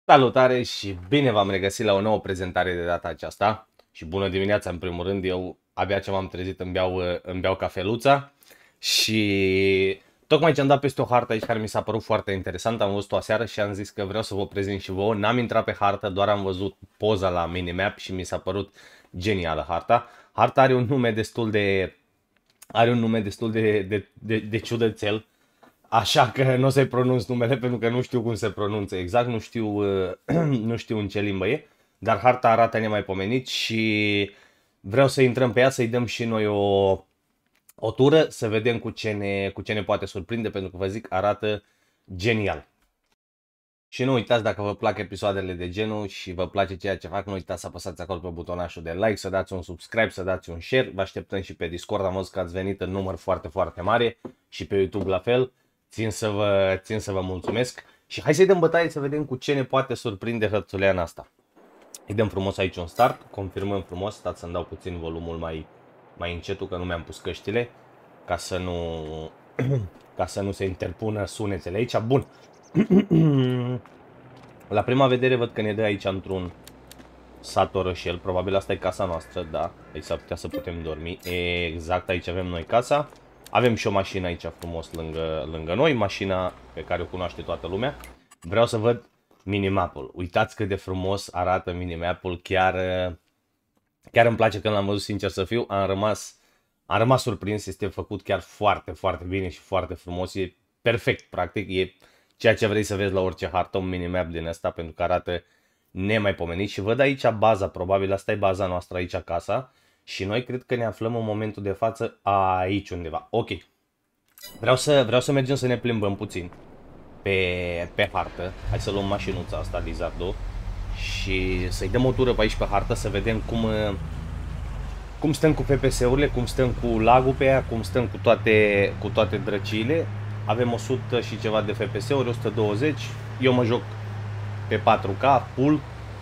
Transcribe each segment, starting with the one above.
Salutare și bine v-am regăsit la o nouă prezentare de data aceasta. Și bună dimineața în primul rând, eu abia ce m-am trezit îmi beau cafeluța și tocmai ce am dat peste o hartă aici care mi s-a părut foarte interesant, am văzut-o aseară și am zis că vreau să vă prezint și vouă. N-am intrat pe hartă, doar am văzut poza la minimap și mi s-a părut genială harta. Harta are un nume destul de ciudățel. Așa că nu o să-i pronunț numele pentru că nu știu cum se pronunță exact, nu știu, nu știu în ce limbă e, dar harta arată nemaipomenit și vreau să intrăm pe ea, să-i dăm și noi o tură, să vedem cu ce ne poate surprinde, pentru că vă zic, arată genial. Și nu uitați, dacă vă plac episoadele de genul și vă place ceea ce fac, nu uitați să apăsați acolo pe butonașul de like, să dați un subscribe, să dați un share. Vă așteptăm și pe Discord, am văzut că ați venit în număr foarte, foarte mare și pe YouTube la fel. Țin să vă mulțumesc și hai să-i dăm bătaie să vedem cu ce ne poate surprinde hărțuleana asta. Îi dăm frumos aici un start, confirmăm frumos, stați să-mi dau puțin volumul mai încetul că nu mi-am pus căștile ca să nu, ca să nu se interpună sunetele aici. Bun. La prima vedere văd că ne dă aici într-un sat orășel, probabil asta e casa noastră, da, aici s-ar putea să putem dormi, exact aici avem noi casa. Avem și o mașină aici frumos lângă noi, mașina pe care o cunoaște toată lumea. Vreau să văd minimapul, uitați cât de frumos arată minimapul, chiar îmi place când l-am văzut, sincer să fiu, am rămas surprins, este făcut chiar foarte, foarte bine și foarte frumos, e perfect, practic, e ceea ce vrei să vezi la orice hartă, un minimap din ăsta, pentru că arată nemaipomenit. Și văd aici baza, probabil asta e baza noastră aici, casa, și noi cred că ne aflăm în momentul de față aici undeva. Ok, vreau să mergem să ne plimbăm puțin pe hartă. Hai să luăm mașinuța asta, Lizardo, și să-i dăm o tură pe aici pe hartă, să vedem cum stăm cu FPS-urile, cum stăm cu lag-ul pe ea, cum stăm cu toate drăciile. Avem 100 și ceva de FPS-uri, 120. Eu mă joc pe 4K full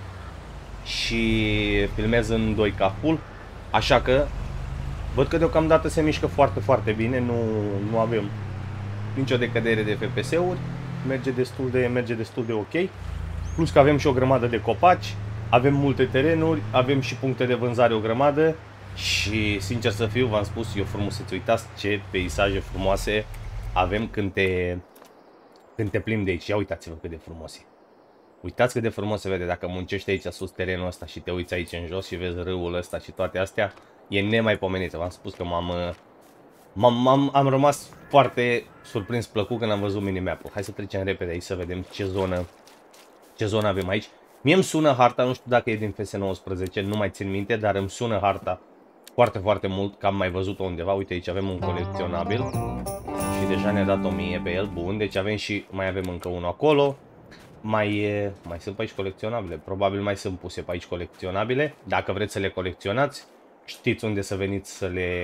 și filmez în 2K full. Așa că văd că deocamdată se mișcă foarte, foarte bine, nu avem nicio decădere de FPS-uri, merge destul de ok. Plus că avem și o grămadă de copaci, avem multe terenuri, avem și puncte de vânzare o grămadă și, sincer să fiu, v-am spus, eu frumos să-ți uitați ce peisaje frumoase avem când te plimbi de aici. Ia uitați-vă cât de frumos e. Uitați cât de frumos se vede dacă muncești aici sus terenul ăsta și te uiți aici în jos și vezi râul ăsta și toate astea. E nemaipomenit. V-am spus că am rămas foarte surprins, plăcut când am văzut minimap-ul. Hai să trecem repede aici să vedem ce zonă avem aici. Mie îmi sună harta, nu știu dacă e din FS19, nu mai țin minte, dar îmi sună harta foarte, foarte mult, că am mai văzut-o undeva. Uite, aici avem un colecționabil și deja ne-a dat 1000 pe el. Bun, deci mai avem încă unul acolo. Mai sunt pe aici colecționabile, probabil mai sunt puse pe aici colecționabile. Dacă vreți să le colecționați, știți unde să veniți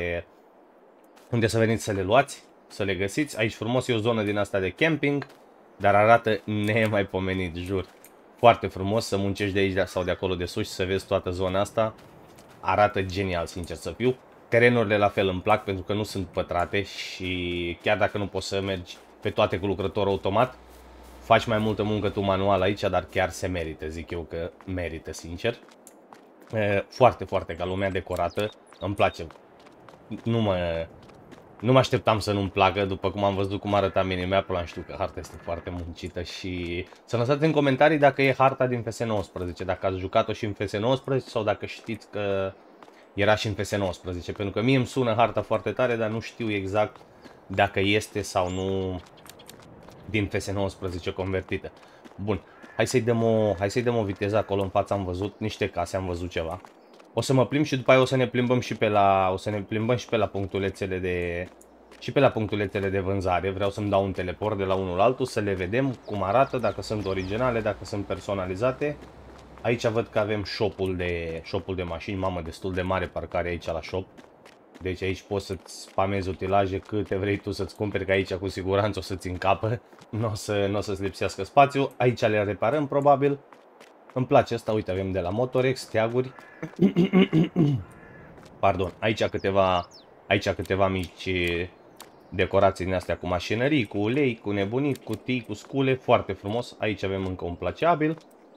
să le luați, să le găsiți. Aici frumos, e o zonă din asta de camping, dar arată nemaipomenit, jur. Foarte frumos să muncești de aici sau de acolo de sus și să vezi toată zona asta. Arată genial, sincer să fiu. Terenurile la fel îmi plac pentru că nu sunt pătrate și chiar dacă nu poți să mergi pe toate cu lucrător automat, faci mai multă muncă tu manual aici, dar chiar se merită, zic eu că merită, sincer. Foarte, foarte ca lumea decorată, îmi place. Nu mă așteptam să nu-mi placă, după cum am văzut cum arăta minimap-ul, am știut că harta este foarte muncită și să lăsați în comentarii dacă e harta din FS19, dacă ați jucat-o și în FS19 sau dacă știți că era și în FS19, pentru că mie îmi sună harta foarte tare, dar nu știu exact dacă este sau nu din FS19 convertită. Bun, hai să-i dăm o viteză acolo în față, am văzut niște case, am văzut ceva. O să mă plimb și după aia o să ne plimbăm și pe la punctulețele de vânzare. Vreau să-mi dau un teleport de la unul la altul, să le vedem cum arată, dacă sunt originale, dacă sunt personalizate. Aici văd că avem shop-ul de mașini, mamă, destul de mare parcare aici la shop. Deci aici poți să-ți spamezi utilaje câte vrei tu să-ți cumperi, că aici cu siguranță o să-ți încapă, nu o să-ți lipsească spațiu. Aici le reparăm probabil. Îmi place asta, uite, avem de la Motorex, steaguri. Pardon, aici câteva mici decorații din astea cu mașinării, cu ulei, cu nebunii, cutii, cu scule, foarte frumos. Aici avem încă un placeabil.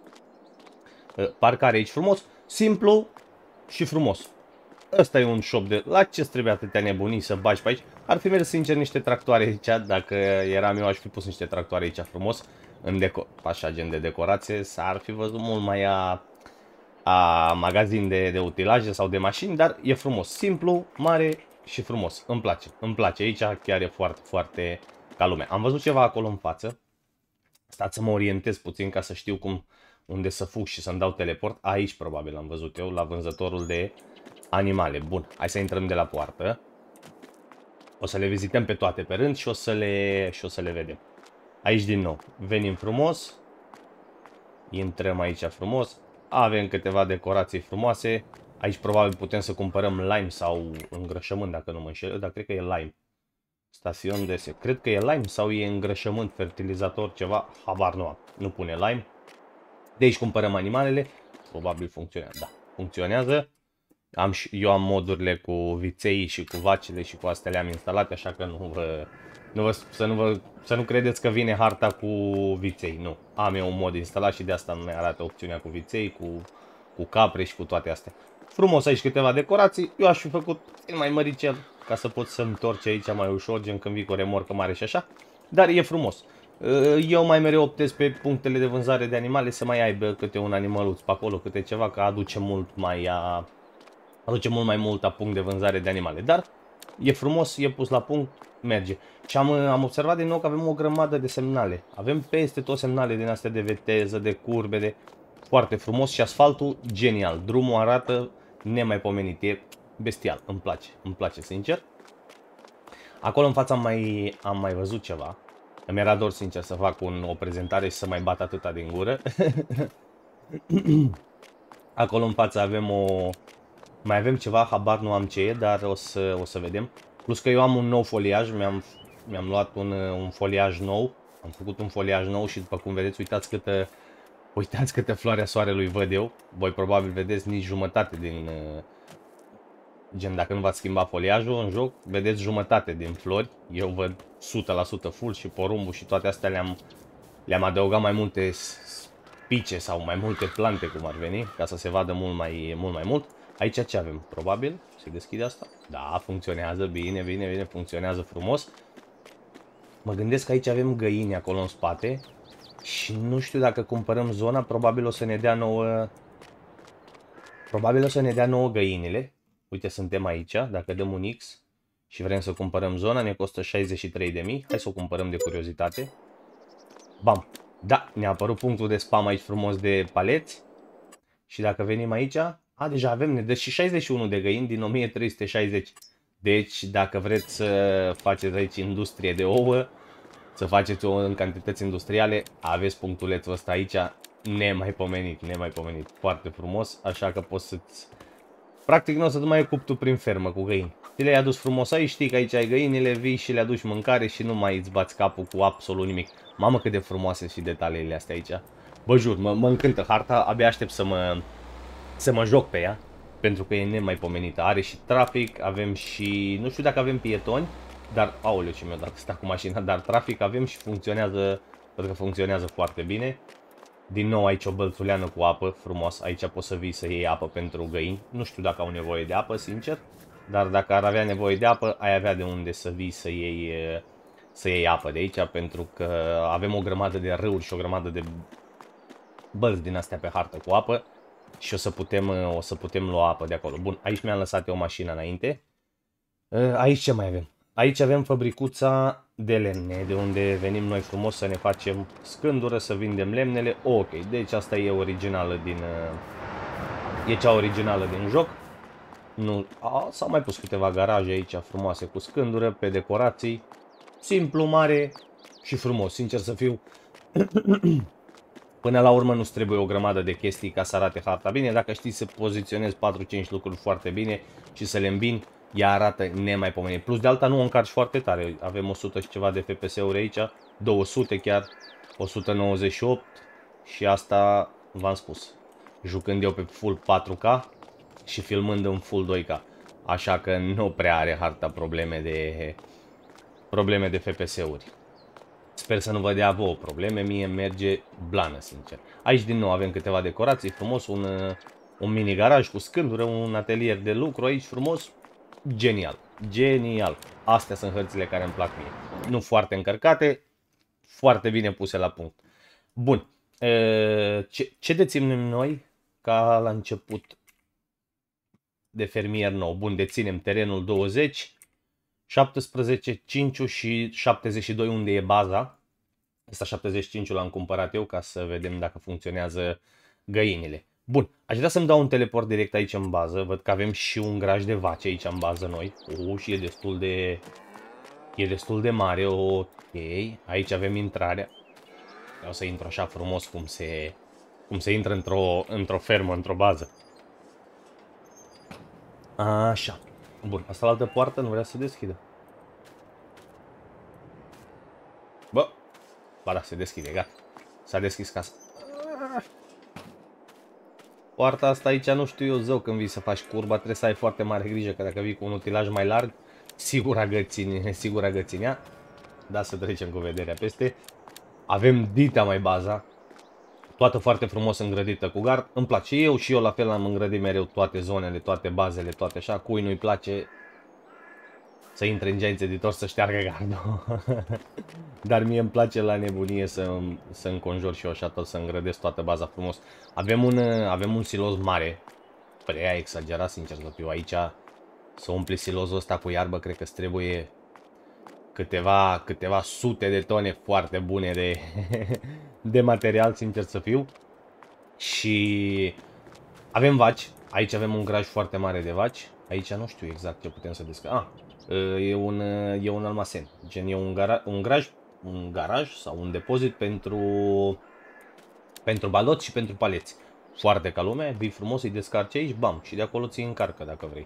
parcare aici frumos, simplu și frumos. Ăsta e un shop de... La ce trebuie atâtea nebunii să bagi pe aici? Ar fi mers sincer niște tractoare aici. Dacă eram eu, aș fi pus niște tractoare aici frumos. Așa, gen de decorație. S-ar fi văzut mult mai a magazin de utilaje sau de mașini. Dar e frumos. Simplu, mare și frumos. Îmi place. Îmi place. Aici chiar e foarte, foarte ca lume. Am văzut ceva acolo în față. Stați să mă orientez puțin ca să știu unde să fug și să-mi dau teleport. Aici probabil am văzut eu, la vânzătorul de animale. Bun, hai să intrăm de la poartă. O să le vizităm pe toate pe rând și o să le vedem. Aici din nou, venim frumos. Intrăm aici frumos. Avem câteva decorații frumoase. Aici probabil putem să cumpărăm lime sau îngrășământ, dacă nu mă înșel. Dar cred că e lime. Stațion de se. Cred că e lime sau e îngrășământ, fertilizator, ceva. Habar nu am. Nu pune lime. De aici cumpărăm animalele. Probabil funcționează. Da, funcționează. Eu am modurile cu viței și cu vacile și cu astea le-am instalate, așa că să nu credeți că vine harta cu viței. Nu. Am eu un mod instalat și de asta nu ne arată opțiunea cu viței, cu capre și cu toate astea. Frumos aici câteva decorații. Eu aș fi făcut mai măricel ca să pot să întorci aici mai ușor, gen când vii cu o remorcă mare și așa. Dar e frumos. Eu mai mereu optez pe punctele de vânzare de animale să mai aibă câte un animăluț pe acolo, câte ceva, că aduce mult mai mult la punct de vânzare de animale. Dar e frumos, e pus la punct, merge. Și am observat din nou că avem o grămadă de semnale. Avem peste tot semnale din astea de viteză, de curbe, de... Foarte frumos și asfaltul genial. Drumul arată nemaipomenit, e bestial, îmi place sincer. Acolo în față am mai văzut ceva. Îmi era dor sincer să fac o prezentare și să mai bat atâta din gură. Acolo în față mai avem ceva, habar nu am ce e, dar o să vedem. Plus că eu am un nou foliaj, mi-am luat un foliaj nou. Am făcut un foliaj nou și după cum vedeți, uitați câte floarea soarelui văd eu. Voi probabil vedeți nici jumătate din... Gen, dacă nu v-ați schimbat foliajul în joc, vedeți jumătate din flori. Eu văd 100% full și porumbul și toate astea le-am adăugat mai multe spice sau mai multe plante, cum ar veni, ca să se vadă mult mai mult. Aici ce avem? Probabil se deschide asta? Da, funcționează bine, funcționează frumos. Mă gândesc că aici avem găini acolo în spate și nu știu dacă cumpărăm zona, probabil o să ne dea nouă găinile. Uite, suntem aici, dacă dăm un X și vrem să cumpărăm zona, ne costă 63.000. Hai să o cumpărăm de curiozitate. Bam! Da, ne-a apărut punctul de spam aici frumos de paleți. Și dacă venim aici, deja avem, ne dă și 61 de găini din 1360. Deci, dacă vreți să faceți aici industrie de ouă, să faceți ouă în cantități industriale, aveți punctulețul ăsta aici, nemaipomenit. Foarte frumos, așa că poți să-ți... Practic nu o să-ți mai ocupi tu prin fermă cu găini. Ți le-ai adus frumos aici, știi că aici ai găinile, vii și le aduci mâncare și nu mai îți bați capul cu absolut nimic. Mamă, cât de frumoase și detaliile astea aici. Bă, jur, mă încântă harta, abia aștept să mă joc pe ea, pentru că e nemaipomenită. Are și trafic, avem și... Nu știu dacă avem pietoni, dar... Aoleu, ce mi-a dat ăsta cu mașina, dar trafic avem și funcționează, pentru că funcționează foarte bine. Din nou aici o bălțuleană cu apă, frumos. Aici poți să vii să iei apă pentru găini. Nu știu dacă au nevoie de apă, sincer. Dar dacă ar avea nevoie de apă, ai avea de unde să vii să iei apă de aici. Pentru că avem o grămadă de râuri și o grămadă de bălți din astea pe hartă cu apă. Și o să putem lua apă de acolo. Bun, aici mi-am lăsat eu mașina înainte. Aici ce mai avem? Aici avem fabricuța de lemne, de unde venim noi frumos să ne facem scândură, să vindem lemnele. Ok, deci asta e originală e cea originală din joc. Nu, s-au mai pus câteva garaje aici frumoase cu scândură, pe decorații. Simplu, mare și frumos, sincer să fiu. Până la urmă nu-ți trebuie o grămadă de chestii ca să arate harta bine. Dacă știi să poziționezi 4-5 lucruri foarte bine și să le îmbini, ea arată nemaipomenit. Plus de alta nu o încarci foarte tare. Avem 100 și ceva de FPS-uri aici, 200 chiar, 198 și asta v-am spus. Jucând eu pe full 4K și filmând în full 2K. Așa că nu prea are harta probleme de FPS-uri. Sper să nu vă dea vouă probleme, mie merge blană, sincer. Aici din nou avem câteva decorații, frumos, un mini garaj cu scândură, un atelier de lucru aici frumos. Genial, genial. Astea sunt hărțile care îmi plac mie. Nu foarte încărcate, foarte bine puse la punct. Bun, ce deținem noi ca la început de fermier nou? Bun, deținem terenul 20, 17, 5 și 72 unde e baza. Asta 75 l-am cumpărat eu ca să vedem dacă funcționează găinile. Bun, aș vrea să-mi dau un teleport direct aici în bază. Văd că avem și un graj de vaci aici în bază noi. Și e destul de mare. Ok, aici avem intrarea. Vreau să intru așa frumos cum se intră într-o fermă, într-o bază. Așa. Bun, asta la altă poartă nu vrea să deschidă. Bă, ba da, se deschide, gata. S-a deschis casa. Poarta asta aici nu știu eu zău când vii să faci curba, trebuie să ai foarte mare grijă că dacă vii cu un utilaj mai larg, sigur agățini ea. Da, să trecem cu vederea peste. Avem dita mai baza. Toată foarte frumos îngrădită cu gard. Îmi place și eu la fel am îngrădit mereu toate zonele, toate bazele, toate așa. Cui nu-i place să intre în Giants Editor să șteargă gardul. Dar mie îmi place la nebunie să înconjur și eu așa tot, să îngrădesc toată baza frumos. Avem un silos mare. Prea exagerat, sincer să fiu aici. Să umpli silozul ăsta cu iarbă, cred că îți trebuie câteva sute de tone foarte bune de material, sincer să fiu. Și avem vaci. Aici avem un graj foarte mare de vaci. Aici nu știu exact ce putem să descărcăm. E un almacen. Gen e un garaj sau un depozit pentru baloți și pentru paleți. Foarte ca lumea, vii frumos, îi descarci aici, bam, și de acolo ți încarcă dacă vrei.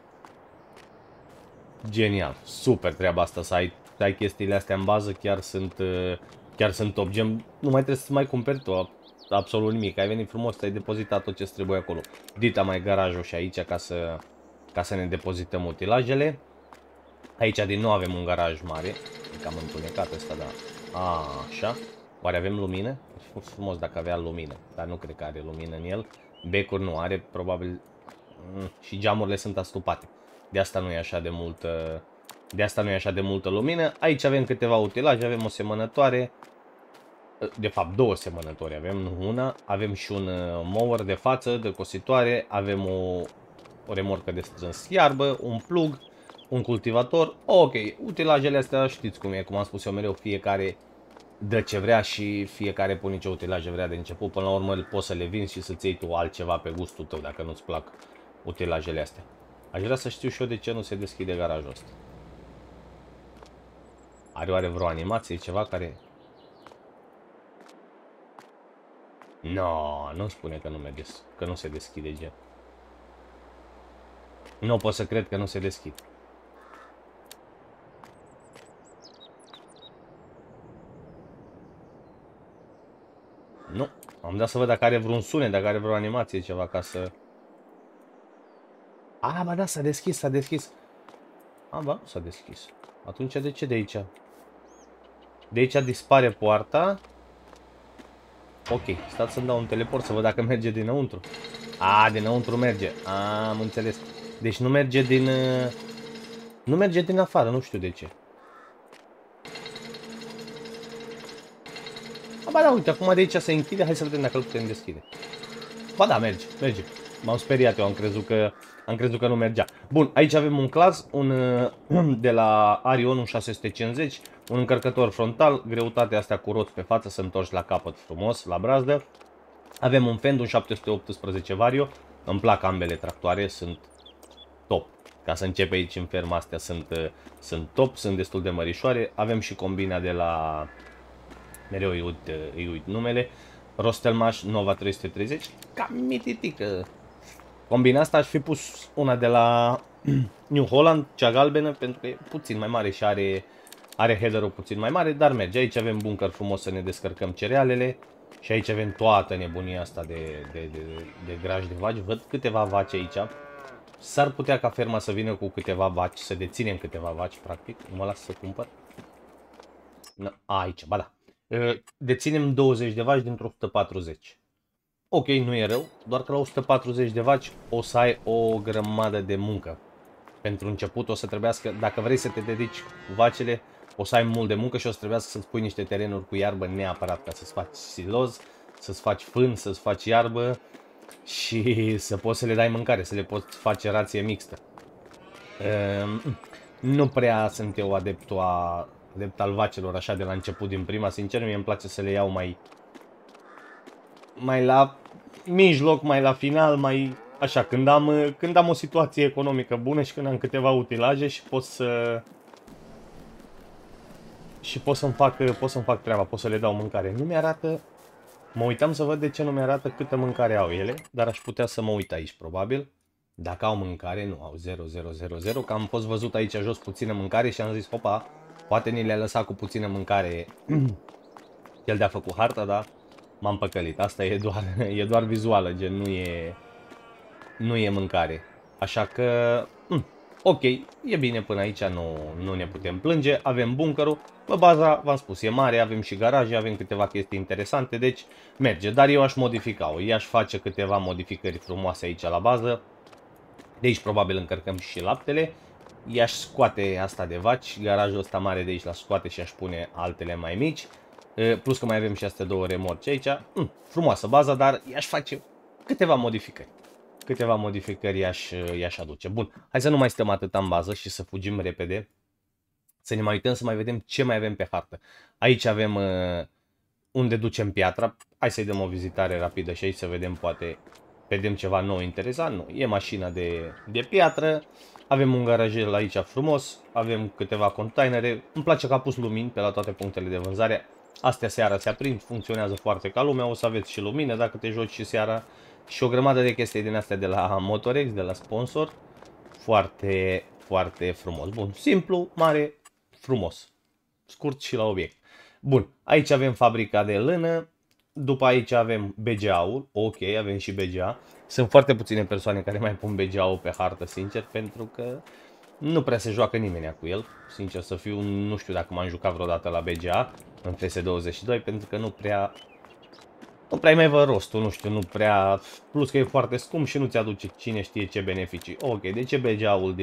Genial, super treaba asta, să ai chestiile astea în bază, chiar sunt top. Gen, nu mai trebuie să mai cumperi tu absolut nimic, ai venit frumos, ai depozitat tot ce trebuie acolo. Dita mai garajul și aici ca să ne depozităm utilajele. Aici din nou avem un garaj mare, e cam întunecat ăsta, da. Așa. Oare avem lumină? Ar fi frumos dacă avea lumină, dar nu cred că are lumină în el. Becuri nu are, probabil. Și geamurile sunt astupate. De asta nu e așa de multă lumină. Aici avem câteva utilaje, avem o semănătoare. De fapt, două semănători avem, nu una. Avem și un mower de față, de cositoare. Avem o remorcă de strâns iarbă, un plug, un cultivator. Ok, utilajele astea știți cum e, cum am spus eu mereu, fiecare dă ce vrea și fiecare pune ce utilaje vrea de început. Până la urmă poți să le vinzi și să-ți iei tu altceva pe gustul tău dacă nu-ți plac utilajele astea. Aș vrea să știu și eu de ce nu se deschide garajul ăsta. Are oare vreo animație, ceva care... No, nu spune că nu merge, că nu se deschide, gen. Nu pot să cred că nu se deschide. Nu, am dat să văd dacă are vreun sunet, dacă are vreo animație, ceva ca să... Ba da, s-a deschis, s-a deschis. Ba, s-a deschis. Atunci de ce de aici? De aici dispare poarta. Ok, stați să-mi dau un teleport să văd dacă merge dinăuntru. Dinăuntru merge. Am înțeles. Deci nu merge nu merge din afară, nu știu de ce. Ba da, uite, acum de aici se închide, hai să vedem dacă îl putem deschide. Ba da, merge. M-am speriat eu, am crezut că nu mergea. Bun, aici avem un clas, de la Arion, un 650, un încărcător frontal, greutatea asta cu roți pe față, să întorci la capăt frumos, la brazdă. Avem un Fend, un 718 Vario, îmi plac ambele tractoare, sunt top. Ca să începe aici în ferma astea sunt top, sunt destul de mărișoare. Avem și combina de la, mereu îi uit numele, Rostelmash Nova 330, cam mititică. Combina asta aș fi pus una de la New Holland, cea galbenă, pentru că e puțin mai mare și are header-ul puțin mai mare, dar merge. Aici avem bunker frumos să ne descărcăm cerealele și aici avem toată nebunia asta de graj de vaci. Văd câteva vaci aici. S-ar putea ca ferma să vină cu câteva vaci, să deținem câteva vaci, practic. Nu mă las să cumpăr. Aici, ba da. Deținem 20 de vaci dintr-o 140. Ok, nu e rău, doar că la 140 de vaci o să ai o grămadă de muncă. Pentru început o să trebuiască, dacă vrei să te dedici cu vacile, o să ai mult de muncă și o să trebuiască să-ți pui niște terenuri cu iarbă neapărat ca să-ți faci siloz, să-ți faci fân, să-ți faci iarbă și să poți să le dai mâncare, să le poți face rație mixtă. Nu prea sunt eu adept al vacilor așa de la început din prima, sincer, mie îmi place să le iau mai la mijloc, mai la final, mai așa, când am o situație economică bună și când am câteva utilaje și pot să-mi fac treaba, pot să le dau mâncare. Nu mi-arată, mă uitam să văd de ce nu mi-arată câtă mâncare au ele, dar aș putea să mă uit aici, probabil. Dacă au mâncare, nu, au 0, 0, 0, 0, că am fost văzut aici jos puțină mâncare și am zis, hopa, poate ni le-a lăsat cu puțină mâncare el de-a făcut harta, dar m-am păcălit. Asta e doar vizuală, gen nu e mâncare. Așa că, ok, e bine până aici, nu ne putem plânge. Avem bunkerul, baza, v-am spus, e mare, avem și garaje, avem câteva chestii interesante, deci merge. Dar eu aș modifica-o, i-aș face câteva modificări frumoase aici la bază. De aici probabil încărcăm și laptele. I-aș scoate asta de vaci, garajul ăsta mare de aici l-aș scoate și aș pune altele mai mici. Plus că mai avem și astea două remorci aici. Frumoasă baza, dar i-aș face câteva modificări. Câteva modificări i-aș aduce. Bun, hai să nu mai stăm atât în bază și să fugim repede. Să ne mai uităm să mai vedem ce mai avem pe hartă. Aici avem unde ducem piatra. Hai să-i dăm o vizitare rapidă și aici să vedem, poate vedem ceva nou interesant. Nu, e mașina de piatră. Avem un garajel aici frumos. Avem câteva containere. Îmi place că a pus lumini pe la toate punctele de vânzare. Astea seara se aprind, funcționează foarte ca lumea. O să aveți și lumină dacă te joci și seara. Și o grămadă de chestii din astea de la Motorex, de la sponsor. Foarte, foarte frumos. Bun, simplu, mare, frumos. Scurt și la obiect. Bun, aici avem fabrica de lână. După aici avem BGA-ul. Ok, avem și BGA. Sunt foarte puține persoane care mai pun BGA-ul pe hartă, sincer, pentru că nu prea se joacă nimeni cu el. Sincer să fiu, nu știu dacă m-am jucat vreodată la BGA în FS22, pentru că nu prea mai văd rostul, nu știu, nu prea, plus că e foarte scump și nu ți aduce cine știe ce beneficii. Ok, deci e BGA-ul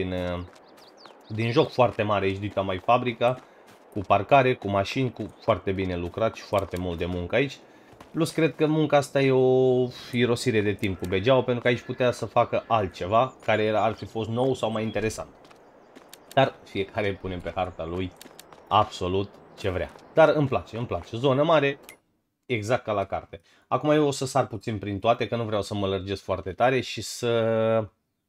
din joc, foarte mare, aici ca mai fabrica, cu parcare, cu mașini, cu foarte bine lucrat și foarte mult de muncă aici. Plus cred că munca asta e o irosire de timp cu BGA-ul, pentru că aici putea să facă altceva care ar fi fost nou sau mai interesant. Dar fiecare pune pe harta lui absolut ce vrea. Dar îmi place. Zonă mare, exact ca la carte. Acum eu o să sar puțin prin toate, că nu vreau să mă lărgesc foarte tare și să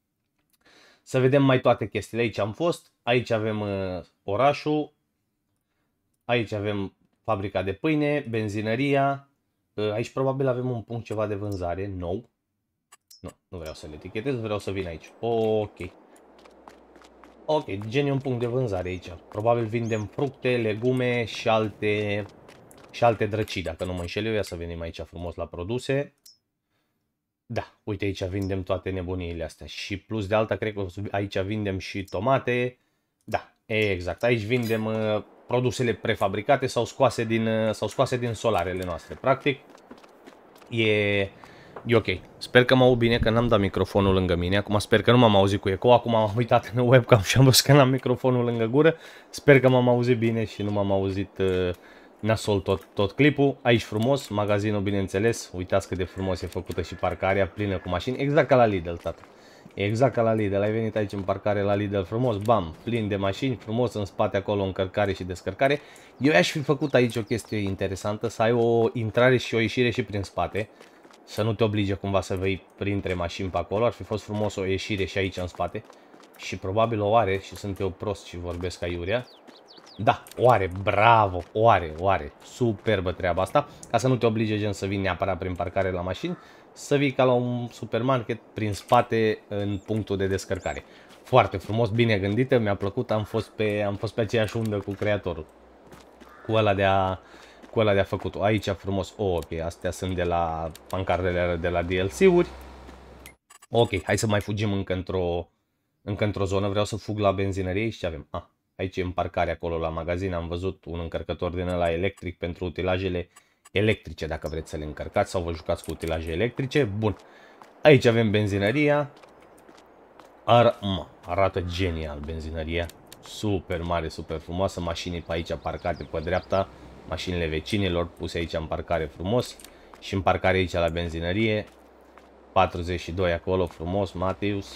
vedem mai toate chestiile. Aici am fost, aici avem orașul, aici avem fabrica de pâine, benzinăria, aici probabil avem un punct ceva de vânzare nou. Nu vreau să le etichetez, vreau să vin aici. Ok, gen e un punct de vânzare aici. Probabil vindem fructe, legume și alte drăcii, dacă nu mă înșel eu. Ia să venim aici frumos la produse. Da, uite aici vindem toate nebuniile astea. Și plus de alta, cred că aici vindem și tomate. Da, exact. Aici vindem produsele prefabricate sau scoase din solarele noastre. Practic, e ok. Sper că mă aud bine, că n-am dat microfonul lângă mine. Acum sper că nu m-am auzit cu eco. Acum am uitat în webcam și am văzut că n-am microfonul lângă gură. Sper că m-am auzit bine și nu m-am auzit nasol tot clipul. Aici frumos, magazinul bineînțeles. Uitați cât de frumos e făcută și parcarea plină cu mașini. Exact ca la Lidl, tată. Exact ca la Lidl. Ai venit aici în parcare la Lidl frumos, bam, plin de mașini, frumos în spate acolo încărcare și descărcare. Eu aș fi făcut aici o chestie interesantă, să ai o intrare și o ieșire și prin spate. Să nu te oblige cumva să vei printre mașini pe acolo. Ar fi fost frumos o ieșire și aici în spate. Și probabil o are și sunt eu prost și vorbesc aiurea. Da, o are, bravo, o are. Superbă treaba asta. Ca să nu te oblige gen să vii neapărat prin parcare la mașini. Să vii ca la un supermarket prin spate în punctul de descărcare. Foarte frumos, bine gândită, mi-a plăcut, am fost pe aceeași undă cu creatorul. Cu ăla de a făcut-o. Aici frumos. Ok, astea sunt de la pancardele de la DLC-uri. Ok, hai să mai fugim încă într-o zonă. Vreau să fug la benzinărie și ce avem? Aici e în parcare acolo la magazin, am văzut un încărcător din ăla electric pentru utilajele electrice, dacă vreți să le încărcați sau vă jucați cu utilaje electrice. Bun. Aici avem benzinăria. Arată genial benzinăria. Super mare, super frumoasă. Mașini pe aici parcate pe dreapta. Mașinile vecinilor puse aici în parcare frumos. Și în parcare aici la benzinărie. 42 acolo, frumos, Matius.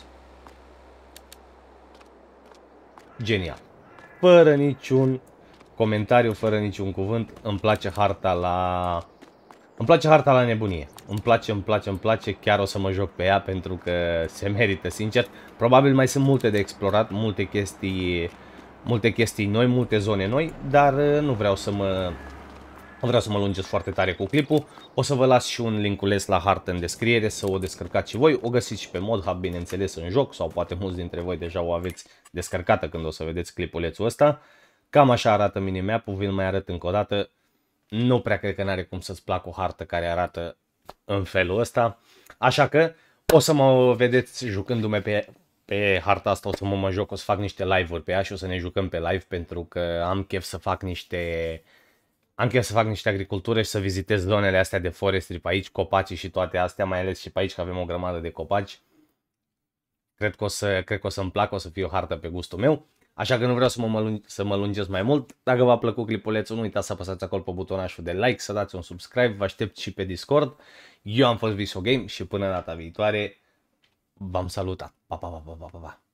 Genial. Fără niciun comentariu, fără niciun cuvânt. Îmi place harta la... Îmi place harta la nebunie. Îmi place. Chiar o să mă joc pe ea pentru că se merită, sincer. Probabil mai sunt multe de explorat, multe chestii noi, multe zone noi, dar nu vreau să mă lungesc foarte tare cu clipul. O să vă las și un linkuleț la hartă în descriere să o descărcați și voi. O găsiți și pe ModHub, bineînțeles, în joc, sau poate mulți dintre voi deja o aveți descărcată când o să vedeți clipulețul ăsta. Cam așa arată minimap-ul, vi-l mai arăt încă o dată. Nu prea cred că n-are cum să-ți placă o hartă care arată în felul ăsta. Așa că o să mă vedeți jucându-mă pe harta asta, o să mă joc, o să fac niște live-uri pe ea și o să ne jucăm pe live pentru că am chef să fac niște agricultură și să vizitez zonele astea de forestry pe aici, copacii și toate astea, mai ales și pe aici că avem o grămadă de copaci. Cred că o să-mi placă, o să fie o hartă pe gustul meu. Așa că nu vreau să mă lungesc mai mult. Dacă v-a plăcut clipulețul, nu uitați să apăsați acolo pe butonașul de like, să dați un subscribe, vă aștept și pe Discord. Eu am fost Visogame și până data viitoare v-am salutat. Pa, pa, pa, pa, pa, pa.